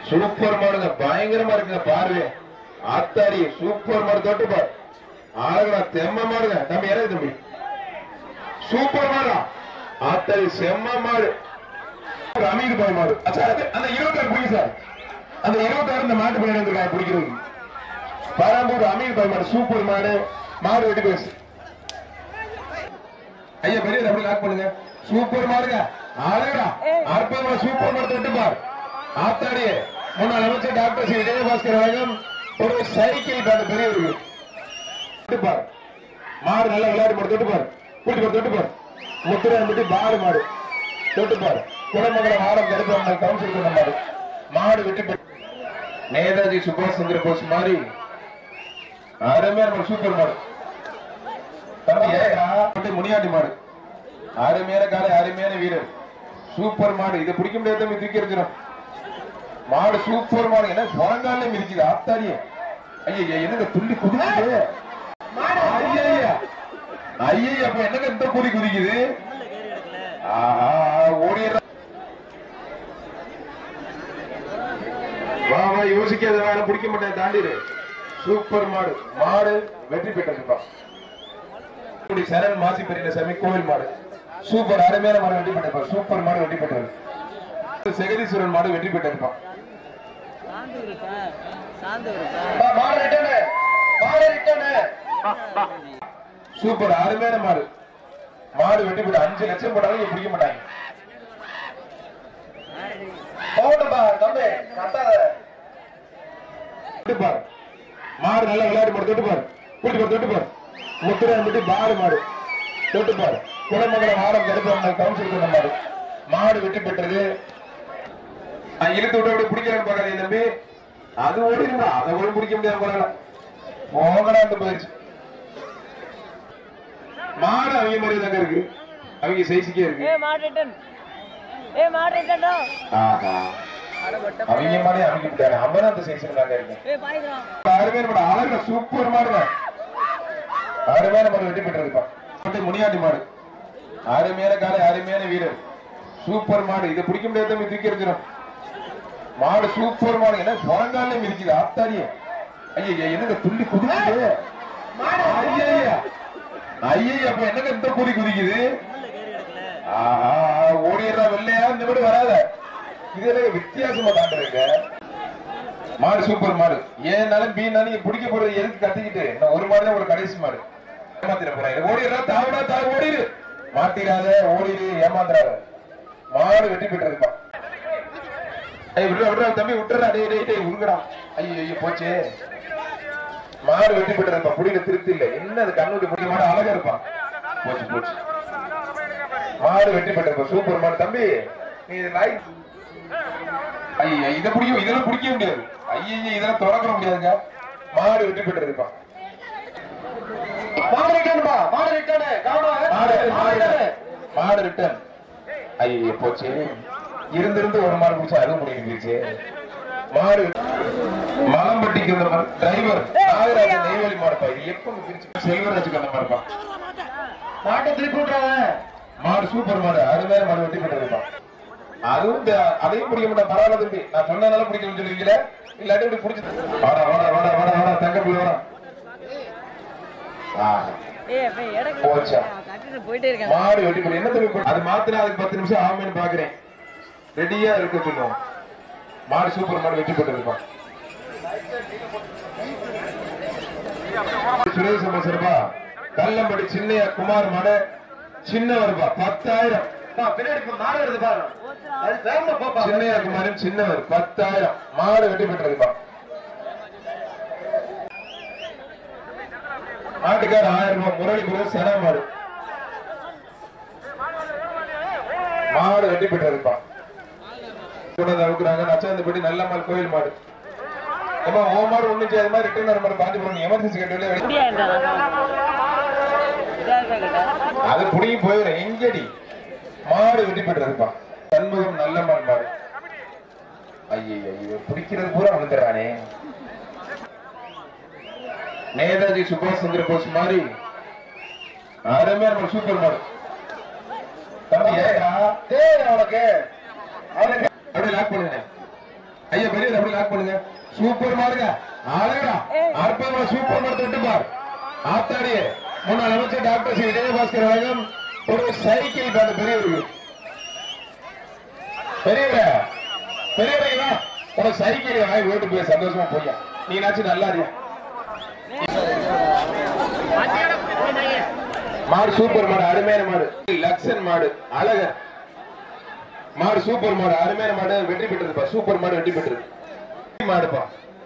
Super மாடுங்க, பயங்கரமா இருக்குங்க பார்வை. ஆத்தாடி சூப்பர் மாடு, தொட்டு பாரு ஆளுங்களா, தெம்ம மாடுங்க. தம்பி இறங்கு தம்பி, சூப்பர் மாடா. ஆத்தாடி செம்ம மாடு, அமீது பாய் மாடு. அந்த 26 பிடிக்கும் சார், அந்த 26 இந்த மாட்டு பையன் இருக்காங்க பிடிக்கிறது. பராம்பூர் அமீது பாய் மாடு, சூப்பர் மாடு. மாடு வெட்டி பேசு ஐயா, பெரிய அப்படி லாக் பண்ணுங்க. சூப்பர் மாடுங்க, அழகா அற்புதமா சூப்பர் மாடு. தொட்டு பார் ஆத்தாடி. முன்னாள் அமைச்சர் டாக்டர் சி விஜயபாஸ்கர் வழங்கும் ஒரு சைக்கிள் பேண்ட் பெரிய இருக்கு. தொட்டுப்பார் மாடு, நல்லா விளையாட்டு மாடு. தொட்டுப்பார் கூட்டி பார், தொட்டுப்பார் முத்துராம்பட்டி பாடு மாடு. தொட்டுப்பார் குளமங்கலம் ஆரம் கருப்பு கவுன்சில் பண்ண மாடு. மாடு வெட்டி பெற்று நேதாஜி சுபாஷ் சந்திர போஸ் மாதிரி அருமையான சூப்பர் மாடு. முனியாண்டி மாடு, அருமையான காலை, அருமையான வீரர், சூப்பர் மாடு. இதை பிடிக்க முடியாத தூக்கி எறிஞ்சிடும் மாடு. சூப்பர் மாடு, என்ன புறங்காலே மிதிக்குது ஆத்தாடியே. ஐயா என்னங்க துள்ளி குதிக்குது. ஐயா அப்ப என்னங்க இந்த கூடி குதிக்குது. ஓடிடுற வா வா, யோசிக்காத வேணும், பிடிக்க மாட்டேன், தாண்டிடு. சூப்பர் மாடு. மாடு வெற்றி பெற்றிருப்பா. சரண் மாசி பெரிய சாமி கோவில் மாடு, சூப்பர் அருமையான மாடு வெற்றி பெற்றிருப்பான். சூப்பர் மாடு வெற்றி பெற்றது. செகதீஸ்வரன் மாடு வெற்றி பெற்றிருப்பான். சூப்பர் அருமையான மாடு. மாடு வெட்டி போட்டு 5 லட்சம் போட்டாலும் பிடிக்க மாட்டாங்க. மாடு நல்லா விளையாட்டு மாடு. தொட்டு பாரு கூட்டி பாரு, தொட்டு பாரு முத்துராம்பட்டி பாடு மாடு. தொட்டு பாரு குளமங்கலம் ஆரம் கருப்பு கவுன்சில் பண்ண மாடு. மாடு வெட்டி பெற்றது. இழுத்து விட்டு பிடிக்கிறேன்னு பாக்காதீங்க தம்பி, அது ஓடிடுமா, அதை கூட பிடிக்க முடியாது போல. மோகனாண்டு போயிடுச்சு. மாடு அவங்க மாதிரி தாங்க இருக்கு, அவங்க சைஸுக்கே இருக்கு. அவங்க மாதிரி அவங்க விட்டாங்க, அம்மன் அந்த சைஸ்ல தாங்க இருக்கு. அருமையான மாடு, அழகு சூப்பர் மாடுங்க. அருமையான மாடு வெட்டி பெற்றிருப்பான். முனியாண்டி மாடு, அருமையான காலை, அருமையான வீரர், சூப்பர் மாடு. இதை பிடிக்க முடியாத தூக்கி எறிஞ்சிடும் மாடு. சூப்பர் மாடு, என்ன புறங்காலே மிதிக்குது ஆத்தாடியே. ஐயா என்னங்க துள்ளி குதிக்குது. ஐயா அப்ப என்னங்க இந்த கூடி குதிக்குது. ஓடிடுறா வெள்ளையா, இந்த மாதிரி வராத. இது வித்தியாசமா தாண்டுறீங்க. மாடு சூப்பர் மாடு. ஏனாலும் பீனாலும் பிடிக்க போறது எதுக்கு கத்திக்கிட்டு. ஒரு மாடு தான் ஒரு கடைசி மாடு. ஏமாத்திர போறாங்க. ஓடிடுறா, தாவடா தாவ, ஓடிடு, மாட்டிடாத, ஓடிடு, ஏமாந்துறாத. மாடு வெட்டி பெற்றிருப்பா. தம்பி விட்டுறா, உருங்கடா. ஐயோ போச்சு. மாடு வெட்டி பெற்றிருப்பா. புடியில திருப்தி இல்ல, என்ன அது கண்ணுக்கு புடிய மாடு அழகா இருப்பான். போச்சு போச்சு. மாடு வெட்டி பெற்றிருப்பா. சூப்பர் மாடு. தம்பி நீ ஐயா இதை பிடிக்கும், இதெல்லாம் பிடிக்க முடியாது. ஐயா இதெல்லாம் தொடக்க முடியாதுங்க. மாடு வெட்டி பெற்றிருப்பான். மாடு ரிட்டர்ன். ஐயோ போச்சு. இருந்திருந்து ஒரு மாடு பிடிச்சா அதுவும் முடிஞ்சிருச்சு. மாடு மலம்பட்டிக்கு வந்த டிரைவர் நாகராஜன் நெய்வேலி மாடுப்பா. இது எப்ப பிரிச்சு செல்வராஜுக்கு அந்த மாடுப்பா. மாட்டை திருப்பி விட்டுறாங்க. மாடு சூப்பர் மாடு, அருமையான மாடு வெட்டி பெற்றிருப்பான். அதுவும் அதையும் பிடிக்க மாட்டேன். பரவாயில்ல தம்பி, நான் சொன்னதால பிடிக்கணும்னு சொல்லுவீங்களே, இல்லாட்டி இப்படி பிடிச்சி வாடா வாடா வாடா வாடா வாடா தங்க பிள்ளை வாடா. மாடு வெட்டி போய் என்ன தம்பி அது மாத்தினா அதுக்கு 10 நிமிஷம் ஆகும்னு பாக்குறேன். ரெடியா இருக்க சொல்லுவோம். மாடு சூப்பர் மாடு வெட்டி போட்டிருப்பான். சுரேஷ் சிறப்பா. கல்லம்படி சின்னையா குமார் மாடு சின்னவர்பா 10,000. சின்னையா குமாரின் சின்னவர் 10,000. மாடு வெட்டி பெற்றிருப்பா. மாட்டுக்கார 1000 ரூபாய். முரளிபுரம் சென மாடு. மாடு வெட்டி பெற்றிருப்பா. நச்சாந்தப்பட்டி நல்ல மாடு கோயில் மாடு. ஓ மாடு ஒண்ணு செய்யாத மாதிரி ரிட்டர்ன் மாடு பாஞ்சு போறோம். எமர்ஜென்சி கட்டு அது புடிங்கி போயிடும். எங்கடி மாடு வெட்டி பெற்றிருப்பான். சண்முகம் நல்ல மாடு மாடு. ஐயோ பிடிக்கிறது பூரா வந்துடுறானே. நேதாஜி சுபாஷ் சந்திர போஸ் மாதிரி அருமையான சூப்பர் மாடு. உனக்கு அப்படியே லாக் பண்ணுங்க ஐயா. பெரிய சூப்பர் மாடுங்க அழகா அற்புதமா சூப்பர் மாடு தொட்டு பார் ஆத்தாடியே முன்னாள் அமைச்சர் டாக்டர் ஸ்ரீ விஜயபாஸ்கர் வழங்கும் ஒரு சைக்கிள் அந்த பெரியவருக்கு பெரியவரா ஒரு சைக்கிள் வாங்கி ஓட்டு போய் சந்தோஷமா போய்யா நீ நாச்சும் நல்லா இருக்கியா மாடு சூப்பர் மாடு அருமையான மாடு லக்ஷன் மாடு அழகர் மாடு சூப்பர் மாடு அருமையான மாடு வெற்றி பெற்றதுப்பா சூப்பர் மாடு வெற்றி பெற்றது மாடுப்பா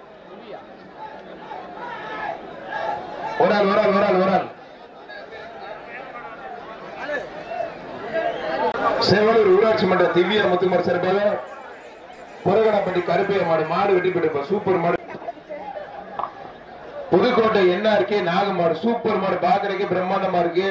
ஒரு ஆள் சேவலூர் ஊராட்சி மன்ற திவ்யா முத்துமார் சிறப்பாக புறகடப்பட்டி கருப்பைய மாடு மாடு வெட்டி பெற்ற சூப்பர் மாடு புதுக்கோட்டை NRK நாக மாடு சூப்பர் மாடு பாக்குறதுக்கு பிரம்மாண்டமா இருக்கு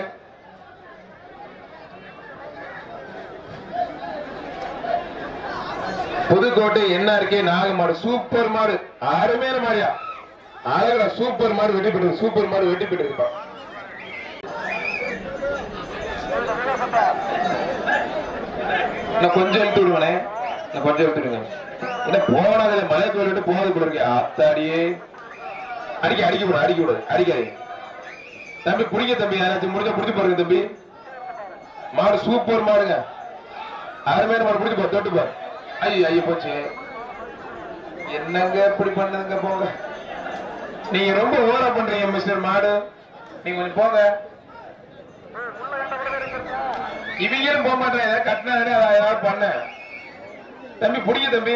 புதுக்கோட்டை NRK நாக மாடு சூப்பர் மாடு அருமையான மாடியா அழகா சூப்பர் மாடு வெட்டி பெற்றது சூப்பர் மாடு வெட்டி பெற்றிருப்பா கொஞ்சம் எடுத்து விடுவானே கொஞ்சம் எடுத்து விடுங்க என்ன போனதுல மலை தோலிட்டு போனது கூட இருக்கு அத்தாடியே அடிக்க விடாது அடிக்காது தம்பி பிடிக்க தம்பி யாராச்சும் முடிஞ்ச பிடிச்சு பாருங்க தம்பி மாடு சூப்பர் மாடுங்க அருமையான மாடு பிடிச்சு பாரு தொட்டு பாரு ஐயோ போச்சு என்னங்க இப்படி பண்ணதுங்க போங்க நீங்க ரொம்ப ஓவரா பண்றீங்க மிஸ்டர் மாடு நீங்க கொஞ்சம் போங்க இவங்களும் போக மாட்டேன் கட்டினா ஏதாவது பண்ண தம்பி பிடிக்க தம்பி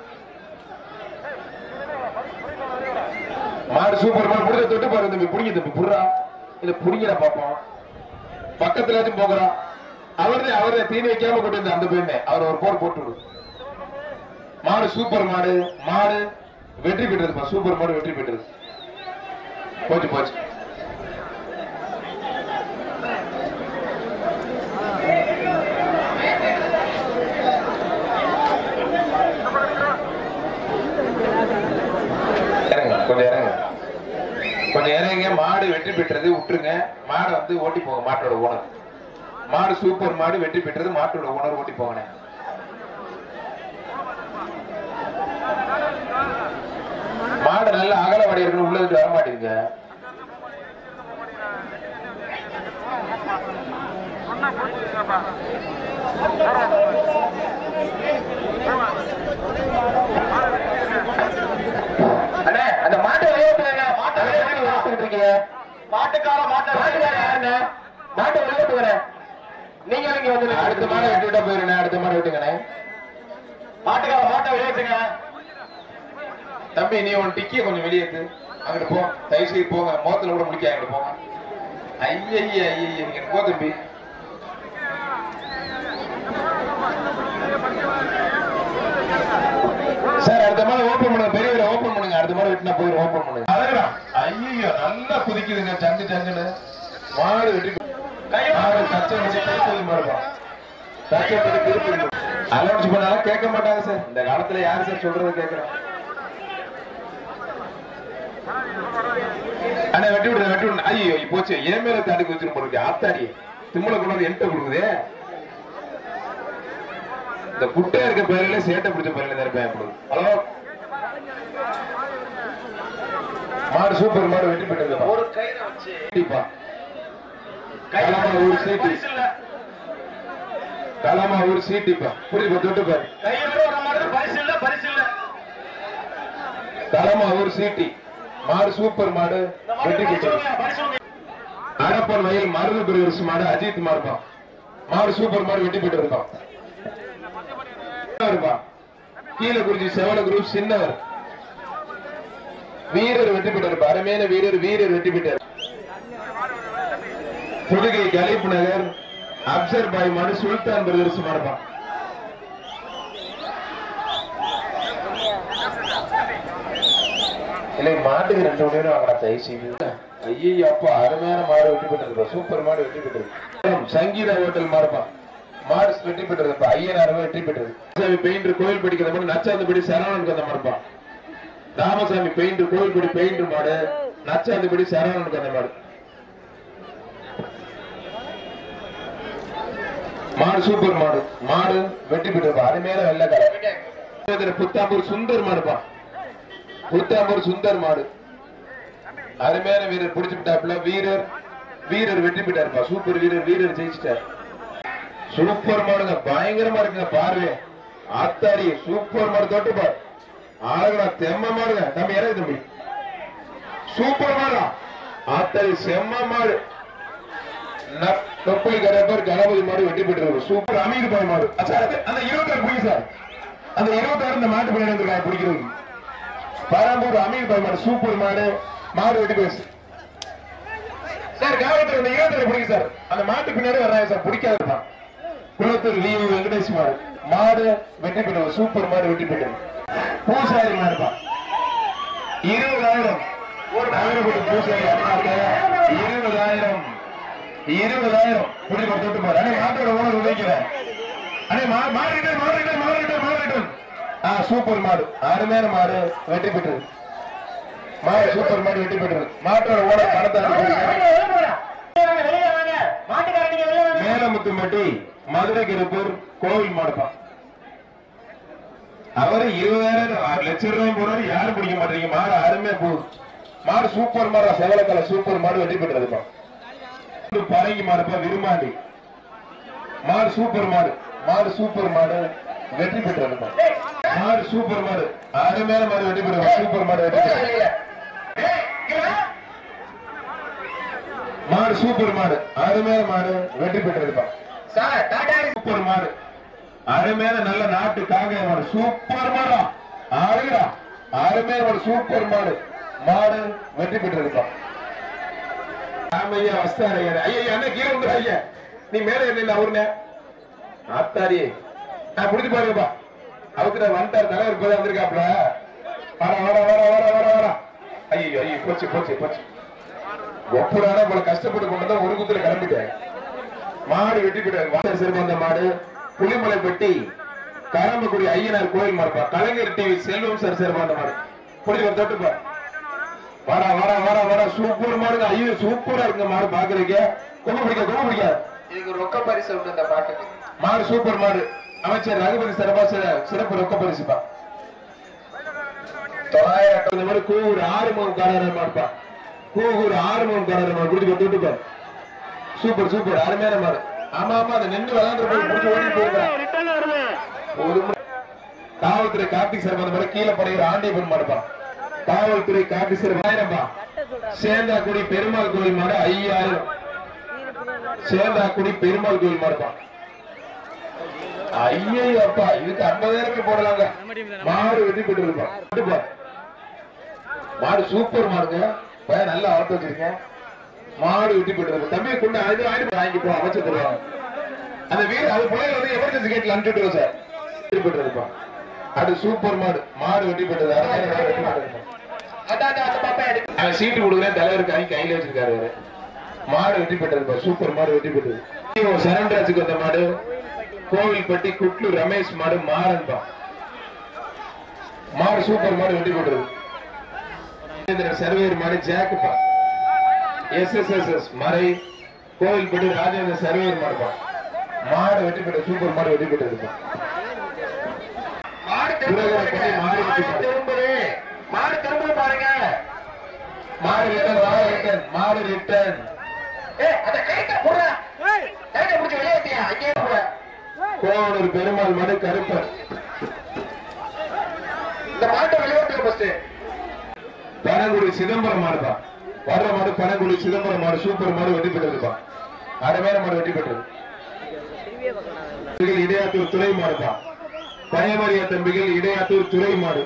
மாடு சூப்பர் மாடு புடிச்ச தொட்டு பாருங்க தம்பி பிடிக்க தம்பி புடுறா இல்ல புடிங்கிற பாப்போம் பக்கத்துல போகிறா அவரே தீனி வைக்காம கொண்டு அந்த பெண்ணை அவர் ஒரு போர் போட்டு மாடு சூப்பர் மாடு மாடு வெற்றி பெற்றது சூப்பர் மாடு வெற்றி பெற்றது போச்சு கொஞ்சம் இறங்க மாடு வெற்றி பெற்றது விட்டுருங்க மாடு வந்து ஓட்டி போங்க மாட்டோட ஓனர் மாடு சூப்பர் மாடு வெற்றி பெற்றது மாட்டோட ஓனர் ஓட்டி போங்க மாடு நல்ல அகலவாடி இருக்கு உள்ளது வர மாட்டேங்குங்க அந்த மாட்டை நீங்க அடுத்த மாடை வெட்டி விட்டா போயிருங்க அடுத்த மாடை விட்டுங்க மாட்டுக்கார மாட்டை விளையாட்டுங்க தம்பி நீ உன் டிக்கிய கொஞ்சம் வெளியேத்து அங்கிட்டு போ தயவு செய்து போங்க மோத்துல கூட முடிக்க அங்கிட்டு போங்க ஐயா நீங்க போ தம்பி சார் அடுத்த மாதிரி ஓபன் பண்ணுங்க பெரியவரை ஓபன் பண்ணுங்க அடுத்த மாதிரி வெட்டினா போயிடும் ஓபன் பண்ணுங்க அழகா ஐயோ நல்லா குதிக்குதுங்க சங்குன்னு மாடு வெட்டி அலோன்ஸ் பண்ணாலும் கேட்க மாட்டாங்க சார் இந்த காலத்துல யாரு சார் சொல்றது கேட்கிறேன் ஆனா வெட்டி விடுங்க ஐயோ போச்சு என் மேல தாண்டி குதிச்சிட்டு போறது ஆத்தாடி திம்மலை கொண்டு என்கிட்ட கொடுக்குது இந்த குட்டையா இருக்க பேரில சேட்டை பிடிச்ச பேரில இருப்பேன் ஹலோ மாடு சூப்பர் மாடு வெட்டி பெற்றது ஒரு கையில வச்சு கலாமா ஒரு சீட்டிப்பா புரியுது தொட்டு பாரு கலாமா ஒரு சீட்டி மாடு சூப்பர் மாடு வெட்டி பெற்றது அடப்பன் வயல் மருது பெரிய மாடு அஜித் மாடுப்பான் மாடு சூப்பர் மாடு வெட்டி பெற்று இருப்பான் கீழே குறிச்சி செவல குரூப் சின்னவர் வீரர் வெற்றி பெற்றார் அருமையான வீரர் வெற்றி பெற்றார் புதுகை கலீப் நகர் அப்சர் பாய் மாடு சுல்தான் பிரதர்ஸ் மாடுப்பான் இல்லை மாட்டுக்கு 2 மணி நேரம் வாங்கடா தயவு செய்து ஐயோ அப்பா அருமையான மாடு வெற்றி பெற்றது சூப்பர் மாடு வெற்றி பெற்றது சங்கீதா ஹோட்டல் மாடுப்பான் மாடு வெற்றி பெற்றது ஐயனார் வெற்றி பெற்றது பெயிண்டர் கோயில் படிக்கிற மாதிரி நச்சாந்தபடி சரவணனுக்கு அந்த மாடுப்பான் ராமசாமி பெயிண்டர் கோயில்படி பெயிண்டர் மாடு நச்சாந்தபடி சரவணனுக்கு அந்த மாடு மாடு சூப்பர் மாடு வெற்றி பெற்றது அருமையான வெள்ளக்கார புத்தாம்பூர் சுந்தர் மாடுப்பான் புத்தாம்பூர் சுந்தர் மாடு அருமையான வீரர் பிடிச்சு விட்டாப்ல. வீரர் வெற்றி பெற்றாருப்பா. சூப்பர் வீரர் ஜெயிச்சிட்டார். சூப்பர் மாடுங்க, பயங்கரமா இருக்குங்க. பார்வை ஆத்தாடி சூப்பர் மாடு தொட்டு பாரு. ஆளுங்களா தெம்ம மாடுங்க. தம்பி இறங்கு தம்பி. சூப்பர் மாடா ஆத்தாடி செம்ம மாடு. தொப்பை கரப்பர் கணபதி மாடு வெற்றி பெற்றாரு. சூப்பர் அமீர் பாய் மாடு. அந்த 26 புரியுது சார். அந்த 26 இந்த மாட்டு பின்னாடி இருக்காங்க பிடிக்கிறது. பரம்பூர் அமீர் பாய் மாடு சூப்பர் மாடு வெட்டி பேசு சார். காவல்துறை அந்த 26 பிடிக்கும் சார். அந்த மாட்டு பின்னாடி வர்றாங்க சார். பிடிக்காதுதான். குளத்தூர் லீவு வெங்கடேஷ் மாடு வெற்றி பெற்றது. சூப்பர் மாடு வெற்றி பெற்றது. பூசாரி மாடுப்பா 20,000 பூசாரி 20,000 புள்ளி கொடுத்து பாரு. மாட்டோட ஓனர் உதைக்கிறேன். சூப்பர் மாடு அருமையான மாடு வெற்றி பெற்றது. சூப்பர் மாடு வெற்றி பெற்றது. மாட்டோட ஓனர் மேலமுத்தும்பட்டி மதுரை கிருப்பூர் கோவில் மாடுப்பா. அவரு 20,000 லட்சம் ரூபாய் போறாரு. யாரும் பிடிக்க மாட்டீங்க. மாடு அருமையா போகுது. மாடு சூப்பர் மாடா செவலக்கல சூப்பர் மாடு வெற்றி பெற்றதுப்பா. பரங்கி மாடுப்பா விரும்பாண்டி மாடு சூப்பர் மாடு வெற்றி பெற்றதுப்பா. மாடு சூப்பர் மாடு அருமையான மாடு வெற்றி பெற்ற. சூப்பர் மாடு வெற்றி பெற்ற. மாடு சூப்பர் மாடு அருமையான மாடு வெற்றி பெற்றதுப்பா. சூப்பர் மாடு அருமையான நல்ல நாட்டு காங்க மாடு சூப்பர் மாடா அழகா அருமையான மாடு சூப்பர் மாடு வெற்றி பெற்றதுப்பா. ஐயா வஸ்தாரு ஐயா என்ன கீழே வந்து ஐயா நீ மேல இல்ல அவருனே ஆத்தாரி நான் புடிச்சு பாருங்கப்பா. அவருக்கு வந்துட்டார் தலைவர் இப்ப வந்திருக்காப்ல. வர ஐயோ போச்சு ஒப்புடான போல கஷ்டப்பட்டு கொண்டுதான் ஒரு குத்துல கிளம்பிட்டேன். மாடு வெட்டி போயிட்டாரு. சிறுவந்த மாடு புலிமலைப்பட்டி கரம்பக்குடி ஐயனார் கோயில் மாடுப்பா. கலைஞர் டிவி செல்வம் சார் சிறுவந்த மாடு புடிச்சு தொட்டுப்பா. வர சூப்பர் மாடுங்க. ஐயோ சூப்பரா இருக்குங்க மாடு பாக்குறீங்க. ரொம்ப பிடிக்காது. இதுக்கு ரொக்க பரிசு உண்டு இந்த பாட்டுக்கு. மாடு சூப்பர் மாடு அமைச்சர் ரகுபதி சரபா சிறப்பு ரொக்க பரிசுப்பா. 900 மாடு கூவூர் ஆறுமுகம் மாடுப்பா. கூவூர் ஆறுமுகம் மாடு குடிச்சு தொட்டுப்பா. சூப்பர் அருமையான மாடு. ஆமா அதை நின்று விளையாண்டு ஓடி போயிருக்கான். காவல்துறை கார்த்திக் சரபா மாடு கீழே படைகிற ஆண்டியப்பன் மாடுப்பா. காவல்துறை கார்த்திக் சரபா 1000 சேந்தாக்குடி பெருமாள் கோயில் மாடு 5000. சேந்தாக்குடி பெருமாள் கோயில் மாடுப்பா. ஐயோ அப்பா இதுக்கு 50,000 போடலாங்க. மாடு வெட்டி போட்டு மாடு சூப்பர் மாடுங்க. நல்லா வளர்த்து வச்சிருக்கேன். மாடு வெட்டி போட்டு தம்பி கொண்டு வாங்கி போ அமைச்சு தருவாங்க. அந்த வீடு அது பிள்ளைங்க வந்து எமர்ஜென்சி கேட்ல அனுப்பிட்டு சார் வெட்டி போட்டுருப்பா. அது சூப்பர் மாடு வெட்டி போட்டது. சீட்டு கொடுக்குறேன் தலைவருக்கு கையில வச்சிருக்காரு. மாடு வெட்டி போட்டது. சூப்பர் மாடு வெட்டி போட்டது. சரண்ராஜுக்கு வந்த மாடு கோவில்பட்டி குட்லு ரமேஷ் மாடு மாறன்பா. மாடு சூப்பர் மாடு வெட்டி போட்டது. சர்வேர் மாடு ஜாக்குப்பா. எஸ்எஸ்எஸ் மறை கோவில்பட்டி ராஜேந்திர சர்வேர் மாடுப்பா. மாடு வெட்டி போட்டது. சூப்பர் மாடு வெட்டி போட்டது. மாடு திரும்ப பாருங்க. மாடு ரிட்டர்ன் கோவனூர் பெருமாள் மாடு கருப்பர். இந்த மாட்டை விளையாட்டு பனங்குடி சிதம்பரம் மாடுப்பா. வர்ற மாடு பனங்குடி சிதம்பரம் மாடு சூப்பர் மாடு வெட்டி பெற்றதுப்பா. அரைமேல மாடு வெட்டி பெற்றது. இடையாத்தூர் துறை மாடுப்பா. பயமரியா தம்பிகள் இடையாத்தூர் துறை மாடு.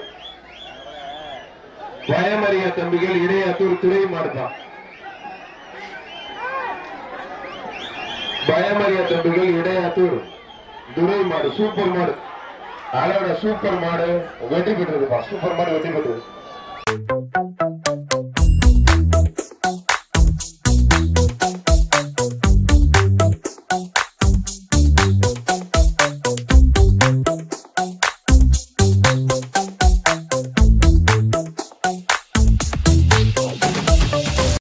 பயமரியா தம்பிகள் இடையாத்தூர் துறை மாடுப்பா. பயமரியா தம்பிகள் இடையாத்தூர் துரை மாடு சூப்பர் மாடு. அளவோட சூப்பர் மாடு வெட்டி பெற்றதுப்பா. சூப்பர் மாடு வெட்டி பெற்றது.